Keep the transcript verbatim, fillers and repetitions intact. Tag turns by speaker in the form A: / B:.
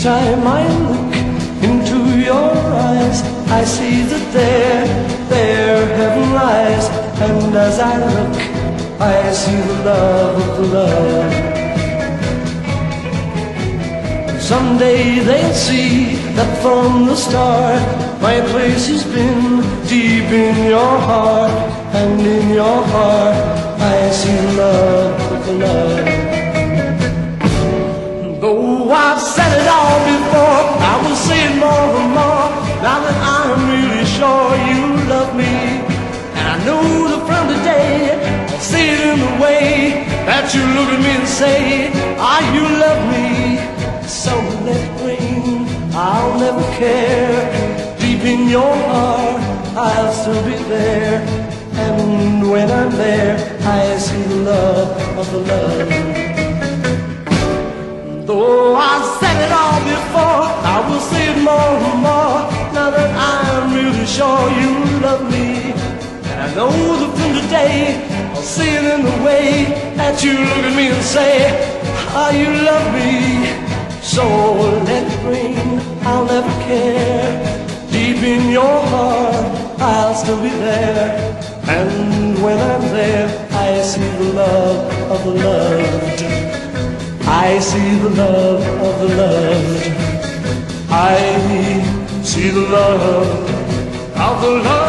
A: time I look into your eyes, I see that there, there heaven lies. And as I look, I see the love of the love. Someday they'll see that from the start my place has been deep in your heart. And in your heart I see the love of the love. Though I've said it all before, I will say it more and more, now that I'm really sure you love me. And I know that from today I'll see it in the way that you look at me and say, ah, you love me. So let it rain, I'll never care. Deep in your heart I'll still be there. And when I'm there I see the love of the love. Though I've said it all before, I will say it more and more, now that I'm really sure you love me. And I know that from today I'll see it in the way that you look at me and say, ah, you love me. So let it rain, I'll never care. Deep in your heart I'll still be there. And when I'm there I see the love of the loved. I see the love of the loved. I see the love of the loved.